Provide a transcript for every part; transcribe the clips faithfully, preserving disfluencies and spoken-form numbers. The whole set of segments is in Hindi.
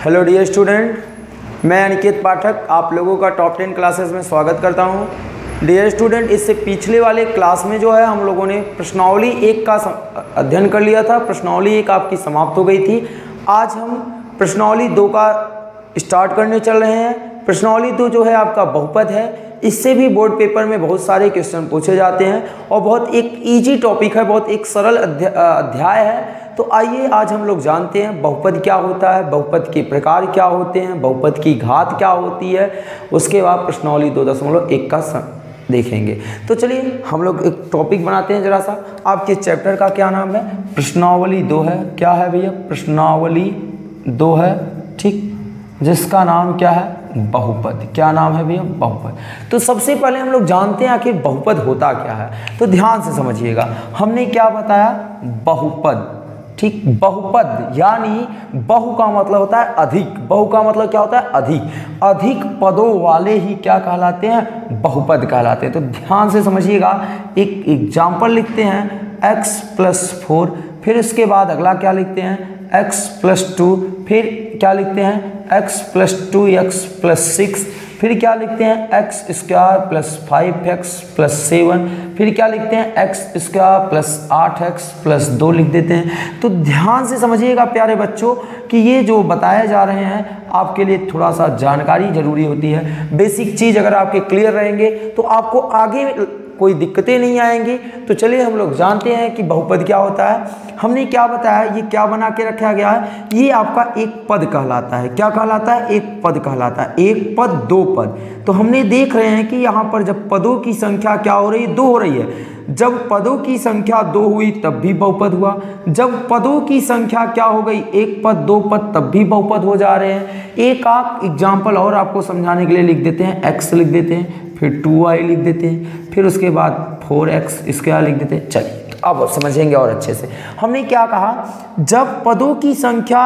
हेलो डियर स्टूडेंट, मैं अनिकेत पाठक आप लोगों का टॉप टेन क्लासेस में स्वागत करता हूं। डियर स्टूडेंट, इससे पिछले वाले क्लास में जो है हम लोगों ने प्रश्नावली एक का अध्ययन कर लिया था। प्रश्नावली एक आपकी समाप्त हो गई थी। आज हम प्रश्नावली दो का स्टार्ट करने चल रहे हैं। प्रश्नावली दो जो है आपका बहुपद है। इससे भी बोर्ड पेपर में बहुत सारे क्वेश्चन पूछे जाते हैं और बहुत एक इजी टॉपिक है, बहुत एक सरल अध्याय है। तो आइए आज हम लोग जानते हैं बहुपद क्या होता है, बहुपद के प्रकार क्या होते हैं, बहुपद की घात क्या होती है। उसके बाद प्रश्नावली दो दशमलव एक का देखेंगे। तो चलिए हम लोग एक टॉपिक बनाते हैं जरा सा। आपके चैप्टर का क्या नाम है? प्रश्नावली दो है। क्या है भैया? प्रश्नावली दो है, ठीक, जिसका नाम क्या है? बहुपद। क्या नाम है भैया? बहुपद। तो सबसे पहले हम लोग जानते हैं आखिर बहुपद होता क्या है। तो ध्यान से समझिएगा, हमने क्या बताया? बहुपद, ठीक। बहुपद यानी बहु का मतलब होता है अधिक। बहु का मतलब क्या होता है? अधिक। अधिक पदों वाले ही क्या कहलाते हैं? बहुपद कहलाते हैं। तो ध्यान से समझिएगा, एक एग्जाम्पल लिखते हैं x प्लस फोर, फिर इसके बाद अगला क्या लिखते हैं? x प्लस टू, फिर क्या लिखते हैं? x plus two x plus six, फिर क्या लिखते हैं? X square plus five x plus seven, फिर क्या लिखते हैं? एक्स स्क्वायर प्लस आठ एक्स प्लस दो लिख देते हैं। तो ध्यान से समझिएगा प्यारे बच्चों कि ये जो बताए जा रहे हैं आपके लिए थोड़ा सा जानकारी जरूरी होती है। बेसिक चीज़ अगर आपके क्लियर रहेंगे तो आपको आगे कोई दिक्कतें नहीं आएंगी। तो चलिए हम लोग जानते हैं कि बहुपद क्या होता है। हमने क्या बताया, ये क्या बना के रखा गया है? ये आपका एक पद कहलाता है। क्या कहलाता है? एक पद कहलाता है। एक पद दो पद। तो हमने देख रहे हैं कि यहाँ पर जब पदों की संख्या क्या हो रही है? दो हो रही है। जब पदों की संख्या दो हुई तब भी बहुपद हुआ। जब पदों की संख्या क्या हो गई? एक पद दो पद, तब भी बहुपद हो जा रहे हैं। एक आप एग्जाम्पल और आपको समझाने के लिए लिख देते हैं। एक्स लिख देते हैं, फिर टू वाई लिख देते हैं, फिर उसके बाद फोर एक्स इसके लिख देते हैं। चलिए अब समझेंगे और अच्छे से। हमने क्या कहा? जब पदों की संख्या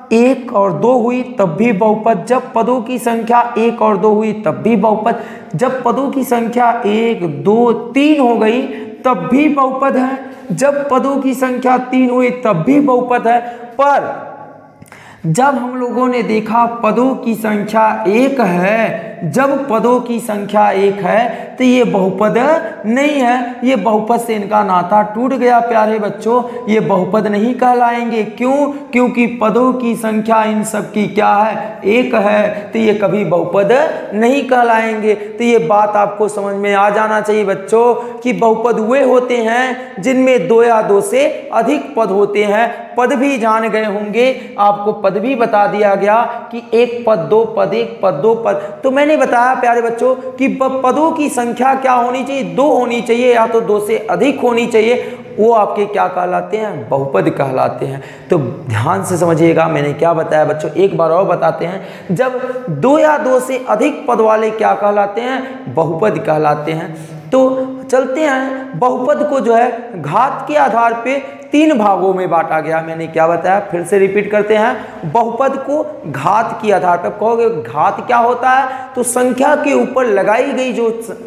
एक और दो हुई तब भी बहुपद। जब पदों की संख्या एक और दो हुई तब भी बहुपद। जब पदों की संख्या एक दो तीन हो गई तब भी बहुपद है। जब पदों की संख्या तीन हुई तब भी बहुपद है। पर जब हम लोगों ने देखा पदों की संख्या एक है, जब पदों की संख्या एक है तो ये बहुपद नहीं है। ये बहुपद से इनका नाता टूट गया प्यारे बच्चों। ये बहुपद नहीं कहलाएंगे। क्यों? क्योंकि पदों की संख्या इन सब की क्या है? एक है। तो ये कभी बहुपद नहीं कहलाएंगे। तो ये बात आपको समझ में आ जाना चाहिए बच्चों कि बहुपद वे होते हैं जिनमें दो या दो से अधिक पद होते हैं। पद भी जान गए होंगे, आपको पद भी बता दिया गया कि एक पद दो पद, एक पद दो पद। तो मैंने बताया प्यारे बच्चों कि पदों की संख्या क्या होनी चाहिए? दो होनी चाहिए या तो दो से अधिक होनी चाहिए। वो आपके क्या कहलाते हैं? बहुपद कहलाते हैं। तो ध्यान से समझिएगा, मैंने क्या बताया बच्चों, एक बार और बताते हैं। जब दो या दो से अधिक पद वाले क्या कहलाते हैं? बहुपद कहलाते हैं। तो चलते हैं, बहुपद को जो है घात के आधार पे तीन भागों में बांटा गया। मैंने क्या बताया? फिर से रिपीट करते हैं। बहुपद को घात के आधार पर। कहोगे घात क्या होता है? तो संख्या के ऊपर लगाई गई जो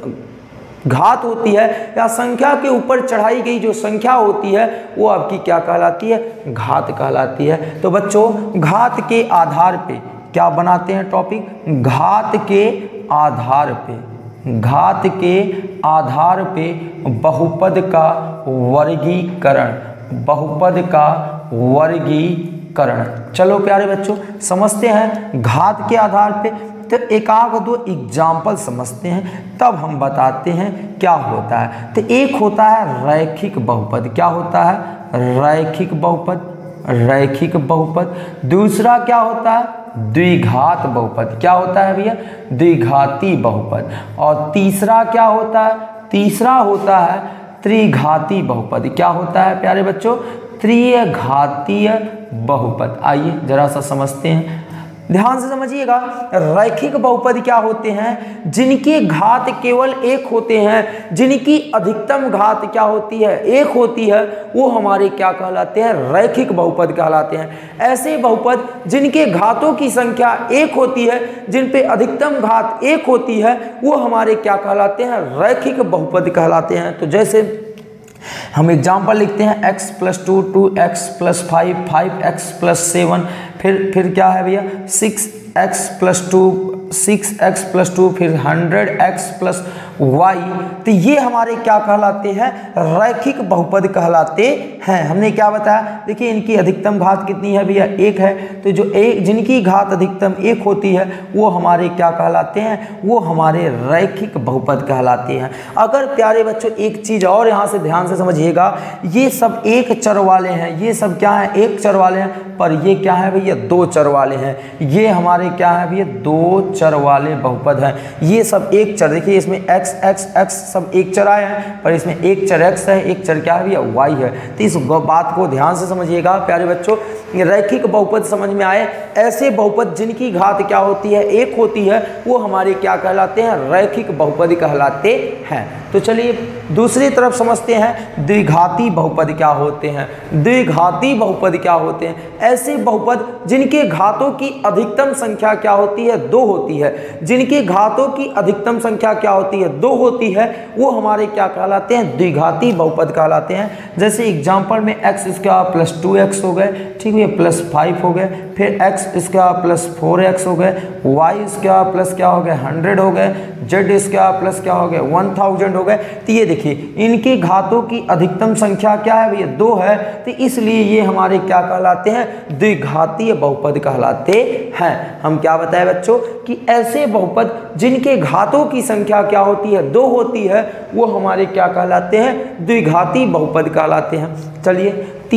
घात होती है या संख्या के ऊपर चढ़ाई गई जो संख्या होती है वो आपकी क्या कहलाती है? घात कहलाती है। तो बच्चों घात के आधार पे क्या बनाते हैं टॉपिक? घात के आधार पे, घात के आधार पे बहुपद का वर्गीकरण, बहुपद का वर्गीकरण। चलो प्यारे बच्चों समझते हैं घात के आधार पे। तो एक आध दो एग्जाम्पल समझते हैं तब हम बताते हैं क्या होता है। तो एक होता है रैखिक बहुपद। क्या होता है? रैखिक बहुपद, रैखिक बहुपद। दूसरा क्या होता है? द्विघात बहुपद। क्या होता है भैया? द्विघाती बहुपद। और तीसरा क्या होता है? तीसरा होता है त्रिघाती बहुपद। क्या होता है प्यारे बच्चों? त्रिघातीय बहुपद। आइए जरा सा समझते हैं, ध्यान से समझिएगा। रैखिक बहुपद क्या होते हैं? जिनके घात केवल एक होते हैं, जिनकी अधिकतम घात क्या होती है? एक होती है, वो हमारे क्या कहलाते हैं? रैखिक बहुपद कहलाते हैं। ऐसे बहुपद जिनके घातों की संख्या एक होती है, जिन पे अधिकतम घात एक होती है, वो हमारे क्या कहलाते हैं? रैखिक बहुपद कहलाते हैं। तो जैसे हम एग्जाम्पल लिखते हैं x plus two, two x plus five, five x plus seven, फिर फिर क्या है भैया six x plus two six x plus two फिर हंड्रेड एक्स प्लस वाई। तो ये हमारे क्या कहलाते हैं, रैखिक बहुपद कहलाते हैं। हमने क्या बताया, देखिए इनकी अधिकतम घात कितनी है भैया, एक है। तो जो एक जिनकी घात अधिकतम एक होती है वो हमारे क्या कहलाते हैं, वो हमारे रैखिक बहुपद कहलाते हैं। अगर प्यारे बच्चों एक चीज़ और यहाँ से ध्यान से समझिएगा, ये सब एक चर वाले हैं, ये सब क्या है, एक चर वाले हैं, पर ये क्या है भैया, दो चर वाले हैं। ये हमारे क्या है भैया, दो चर वाले बहुपद हैं। ये सब एक चर, देखिए इसमें x x x सब एक चर आए हैं, पर इसमें एक चर x है, एक चर क्या है भैया, y है। तो इस बात को ध्यान से समझिएगा प्यारे बच्चों। रैखिक बहुपद समझ में आए, ऐसे बहुपद जिनकी घात क्या होती है, एक होती है, वो हमारे क्या कहलाते हैं, रैखिक बहुपद कहलाते हैं। तो चलिए दूसरी तरफ समझते हैं द्विघाती बहुपद क्या होते हैं। द्विघाती बहुपद क्या होते हैं, ऐसे बहुपद जिनके घातों की अधिकतम संख्या क्या होती है, दो होती है। जिनके घातों की अधिकतम संख्या क्या होती है, दो होती है, वो हमारे क्या कहलाते हैं, द्विघाती बहुपद कहलाते हैं। जैसे एग्जाम्पल में x square plus two x हो गए, ठीक है, प्लस फाइव हो गए, फिर x square plus four x हो गए, वाई स्क्वायर प्लस क्या हो गए, हंड्रेड हो गए, जेड स्क्वायर प्लस क्या हो गए, वन थाउजेंड हो गए। तो ये देखिए इनकी घातों की अधिकतम संख्या क्या है भैया, दो है। तो इसलिए ये हमारे क्या कहलाते हैं, द्विघातीय बहुपद कहलाते हैं। हम क्या बताए बच्चों कि ऐसे बहुपद जिनके घातों की संख्या क्या होती है, दो होती है, वो हमारे क्या कहलाते हैं, द्विघाती बहुपद कहलाते हैं। चलिए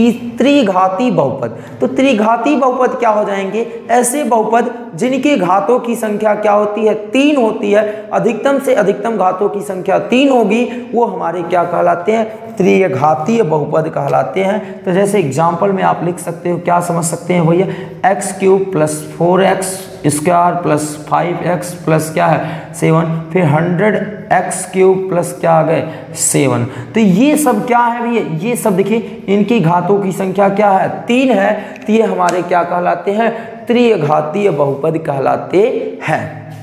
त्रिघाती बहुपद, तो त्रिघाती बहुपद क्या हो जाएंगे, ऐसे बहुपद जिनके घातों की संख्या क्या होती है, तीन होती है, अधिकतम से अधिकतम घातों की संख्या तीन होगी, वो हमारे क्या कहलाते हैं, त्रिघातीय बहुपद कहलाते हैं। तो जैसे एग्जाम्पल में आप लिख सकते हो, क्या समझ सकते हैं भैया, x cube plus four x square plus five x plus क्या है सेवन, फिर हंड्रेड एक्स क्यूब प्लस क्या आ गए सेवन। तो ये सब क्या है भैया, ये सब देखिए इनकी घातों की संख्या क्या है, तीन है। तो ये हमारे क्या कहलाते हैं, त्रिघातीय बहुपद कहलाते हैं।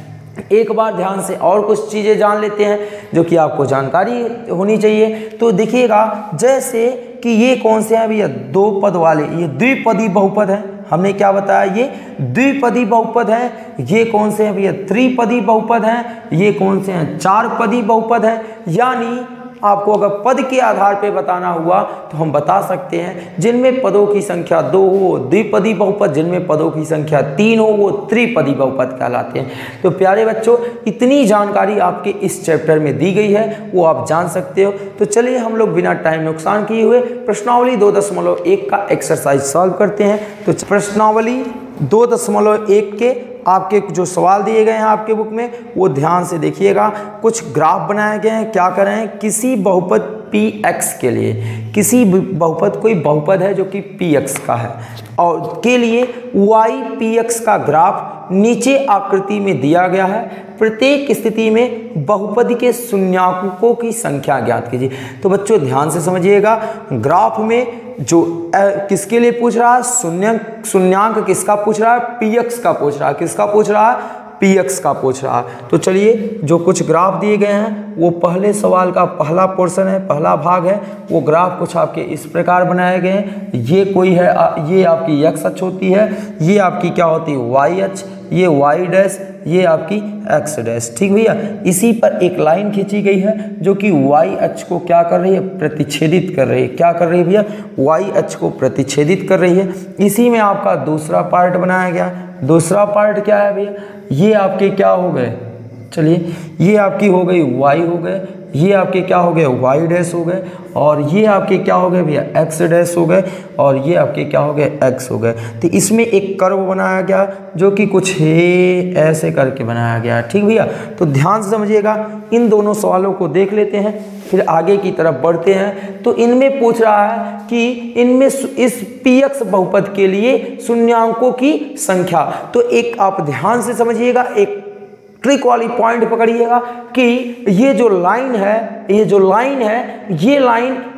एक बार ध्यान से और कुछ चीज़ें जान लेते हैं जो कि आपको जानकारी होनी चाहिए। तो देखिएगा जैसे कि ये कौन से हैं भैया, दो पद वाले, ये द्विपदी बहुपद है। हमने क्या बताया, ये द्विपदी बहुपद है। ये कौन से हैं भैया, त्रिपदी बहुपद हैं। ये कौन से हैं, चार पदी बहुपद हैं। यानी आपको अगर पद के आधार पे बताना हुआ तो हम बता सकते हैं जिनमें पदों की संख्या दो हो द्विपदी बहुपद, जिनमें पदों की संख्या तीन हो वो त्रिपदी बहुपद कहलाते हैं। तो प्यारे बच्चों इतनी जानकारी आपके इस चैप्टर में दी गई है, वो आप जान सकते हो। तो चलिए हम लोग बिना टाइम नुकसान किए हुए प्रश्नावली दो दशमलव एक का एक्सरसाइज सॉल्व करते हैं। तो प्रश्नावली दो दशमलव एक के आपके जो सवाल दिए गए हैं आपके बुक में, वो ध्यान से देखिएगा। कुछ ग्राफ बनाए गए हैं, क्या करें, किसी बहुपद पी एक्स के लिए, किसी बहुपद कोई बहुपद है जो कि पी एक्स का है और के लिए वाई पी एक्स का ग्राफ नीचे आकृति में दिया गया है। प्रत्येक स्थिति में बहुपद के शून्याङ्कों की संख्या ज्ञात कीजिए। तो बच्चों ध्यान से समझिएगा, ग्राफ में जो ए, किसके लिए पूछ रहा है, शून्य शून्याङ्क किसका पूछ रहा है, पी एक्स का पूछ रहा है। किसका पूछ रहा है, पी एक्स का पूछ रहा है। तो चलिए जो कुछ ग्राफ दिए गए हैं वो पहले सवाल का पहला पोर्शन है, पहला भाग है। वो ग्राफ कुछ आपके इस प्रकार बनाए गए हैं। ये कोई है, ये आपकी एक्स अक्ष होती है, ये आपकी क्या होती है वाई अक्ष, ये वाई डैश, ये आपकी एक्स डैश। ठीक भैया, इसी पर एक लाइन खींची गई है जो कि वाई अक्ष को क्या कर रही है, प्रतिच्छेदित कर रही है। क्या कर रही है भैया, वाई अक्ष को प्रतिच्छेदित कर रही है। इसी में आपका दूसरा पार्ट बनाया गया। दूसरा पार्ट क्या है भैया, ये आपके क्या हो गए, चलिए ये आपकी हो गई वाई हो गए, ये आपके क्या हो गए वाई डैश हो गए, और ये आपके क्या हो गए भैया एक्स डैश हो गए, और ये आपके क्या हो गए एक्स हो गए। तो इसमें एक कर्व बनाया गया जो कि कुछ है ऐसे करके बनाया गया। ठीक भैया, तो ध्यान से समझिएगा। इन दोनों सवालों को देख लेते हैं, फिर आगे की तरफ बढ़ते हैं। तो इनमें पूछ रहा है कि इनमें इस पी एक्स बहुपद के लिए शून्याङ्कों की संख्या। तो एक आप ध्यान से समझिएगा, एक ट्रिक वाली पॉइंट पकड़िएगा कि ये जो लाइन है, ये जो लाइन है, ये लाइन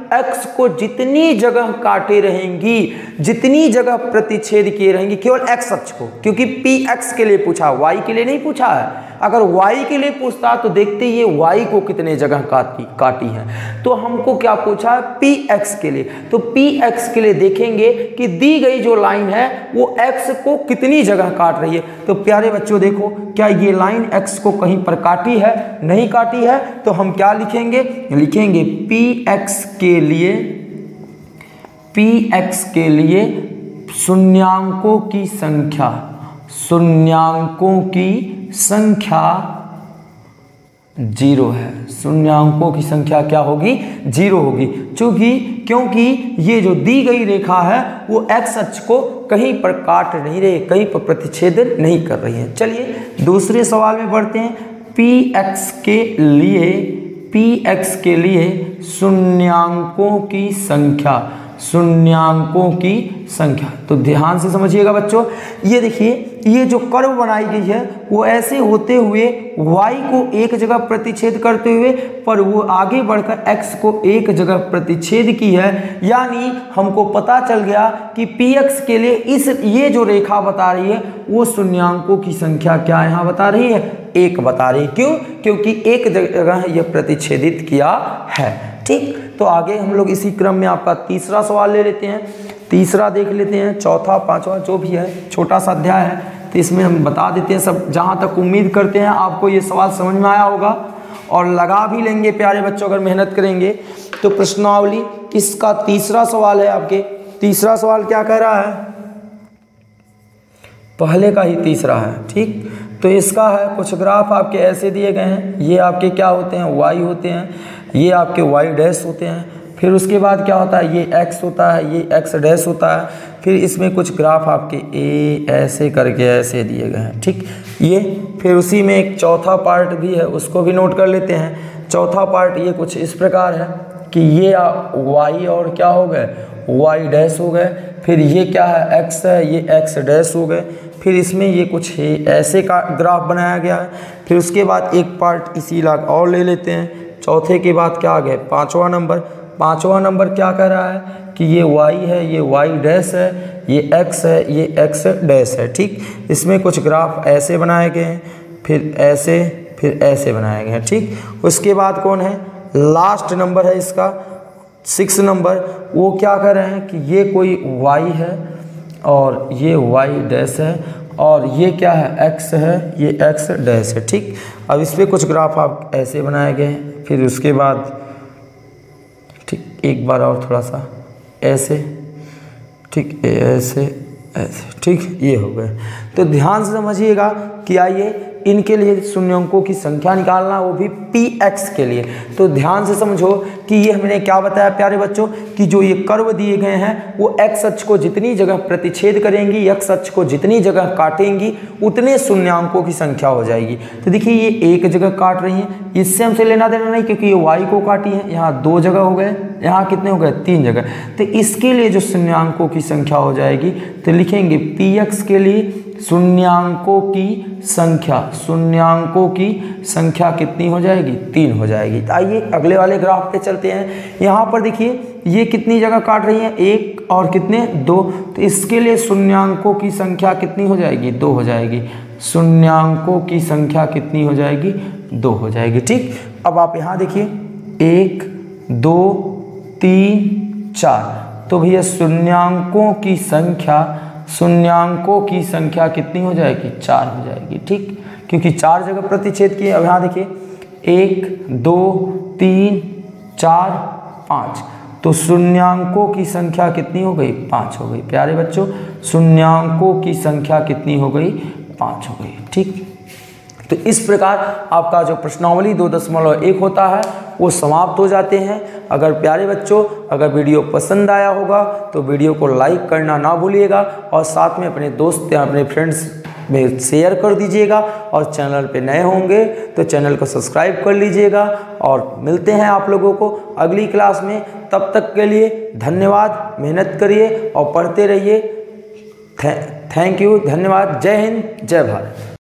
x को जितनी जगह काटे रहेंगी, जितनी जगह प्रतिच्छेद किए रहेंगी, केवल x अक्ष को, क्योंकि px के लिए पूछा, y के लिए नहीं पूछा है। अगर y के लिए पूछता तो देखते ये y को कितने जगह काटी काटी है, तो हमको क्या पूछा है px के लिए। तो px के लिए देखेंगे कि दी गई जो लाइन है वो x को कितनी जगह काट रही है। तो प्यारे बच्चों देखो, क्या ये लाइन x को कहीं पर काटी है? नहीं काटी है। तो हम क्या लिखेंगे? लिखेंगे px के लिए, px के लिए शून्यांकों की संख्या, शून्यांकों की संख्या जीरो है। शून्यांकों की संख्या क्या होगी? जीरो होगी। क्योंकि क्योंकि ये जो दी गई रेखा है वो x अक्ष को कहीं पर काट नहीं रही, कहीं पर प्रतिच्छेदन नहीं कर रही है। चलिए दूसरे सवाल में बढ़ते हैं। px के लिए, px के लिए शून्यांकों की संख्या, शून्यांकों की संख्या। तो ध्यान से समझिएगा बच्चों, ये देखिए ये जो कर्व बनाई गई है वो ऐसे होते हुए y को एक जगह प्रतिच्छेद करते हुए, पर वो आगे बढ़कर x को एक जगह प्रतिच्छेद की है। यानी हमको पता चल गया कि px के लिए इस ये जो रेखा बता रही है वो शून्यांकों की संख्या क्या यहाँ बता रही है? एक बता रही है। क्यों? क्योंकि एक जगह ये प्रतिच्छेदित किया है। ठीक, तो आगे हम लोग इसी क्रम में आपका तीसरा सवाल ले लेते हैं। तीसरा देख लेते हैं, चौथा पांचवा जो भी है, छोटा सा अध्याय है तो इसमें हम बता देते हैं सब। जहां तक उम्मीद करते हैं आपको ये सवाल समझ में आया होगा और लगा भी लेंगे प्यारे बच्चों अगर मेहनत करेंगे तो। प्रश्नावली इसका तीसरा सवाल है आपके। तीसरा सवाल क्या कह रहा है? पहले का ही तीसरा है। ठीक, तो इसका है कुछ ग्राफ आपके ऐसे दिए गए हैं। ये आपके क्या होते हैं? y होते हैं। ये आपके y डैश होते हैं। फिर उसके बाद क्या होता है? ये x होता है, ये x डैश होता है। फिर इसमें कुछ ग्राफ आपके a ऐसे करके ऐसे दिए गए हैं। ठीक, ये फिर उसी में एक चौथा पार्ट भी है, उसको भी नोट कर लेते हैं। चौथा पार्ट ये कुछ इस प्रकार है कि ये y और क्या हो गए? y डैश हो गए। फिर ये क्या है? x है, ये x डैश हो गए। फिर इसमें ये कुछ है ऐसे का ग्राफ बनाया गया है। फिर उसके बाद एक पार्ट इसी लाग और ले लेते हैं। चौथे के बाद क्या आ गया? पाँचवा नंबर। पाँचवा नंबर क्या कह रहा है कि ये y है, ये y डैश है, ये x है, ये x डैश है। ठीक, इसमें कुछ ग्राफ ऐसे बनाए गए हैं, फिर ऐसे, फिर ऐसे बनाए गए हैं। ठीक, उसके बाद कौन है? लास्ट नंबर है इसका सिक्स नंबर। वो क्या कह रहे हैं कि ये कोई y है और ये y डैश है और ये क्या है? x है, ये x डैश है। ठीक, अब इस पर कुछ ग्राफ आप ऐसे बनाए गए हैं। फिर उसके बाद ठीक एक बार और थोड़ा सा ऐसे, ठीक ऐसे ऐसे। ठीक, ये हो गए। तो ध्यान से समझिएगा कि आइए इनके लिए शून्यांकों की संख्या निकालना, वो भी px के लिए। तो ध्यान से समझो कि ये हमने क्या बताया प्यारे बच्चों कि जो ये कर्व दिए गए हैं वो x अक्ष को जितनी जगह प्रतिच्छेद करेंगी, x अक्ष को जितनी जगह काटेंगी उतने शून्यांकों की संख्या हो जाएगी। तो देखिए ये एक जगह काट रही हैं, इससे हमसे लेना देना नहीं क्योंकि ये y को काटी है। यहाँ दो जगह हो गए, यहाँ कितने हो गए? तीन जगह। तो इसके लिए जो शून्यांकों की संख्या हो जाएगी तो लिखेंगे px के लिए शून्यांकों की संख्या, शून्यांकों की संख्या कितनी हो जाएगी? तीन हो जाएगी। तो आइए अगले वाले ग्राफ पे चलते हैं। यहाँ पर देखिए ये कितनी जगह काट रही है? एक और कितने? दो। तो इसके लिए शून्यांकों की संख्या कितनी हो जाएगी? दो हो जाएगी। शून्यांकों की संख्या कितनी हो जाएगी? दो हो जाएगी। ठीक, अब आप यहाँ देखिए एक, दो, तीन, चार। तो भैया शून्यांकों की संख्या, शून्यांकों की संख्या कितनी हो जाएगी? चार हो जाएगी। ठीक, क्योंकि चार जगह प्रतिच्छेद किए। अब यहाँ देखिए एक, दो, तीन, चार, पाँच। तो शून्यांकों की संख्या कितनी हो गई? पाँच हो गई। प्यारे बच्चों शून्यांकों की संख्या कितनी हो गई? पाँच हो गई। ठीक, तो इस प्रकार आपका जो प्रश्नावली दो दशमलव एक होता है वो समाप्त हो जाते हैं। अगर प्यारे बच्चों अगर वीडियो पसंद आया होगा तो वीडियो को लाइक करना ना भूलिएगा और साथ में अपने दोस्त या अपने फ्रेंड्स में शेयर कर दीजिएगा और चैनल पे नए होंगे तो चैनल को सब्सक्राइब कर लीजिएगा। और मिलते हैं आप लोगों को अगली क्लास में। तब तक के लिए धन्यवाद, मेहनत करिए और पढ़ते रहिए। थैंक यू, धन्यवाद। जय हिंद, जय भारत।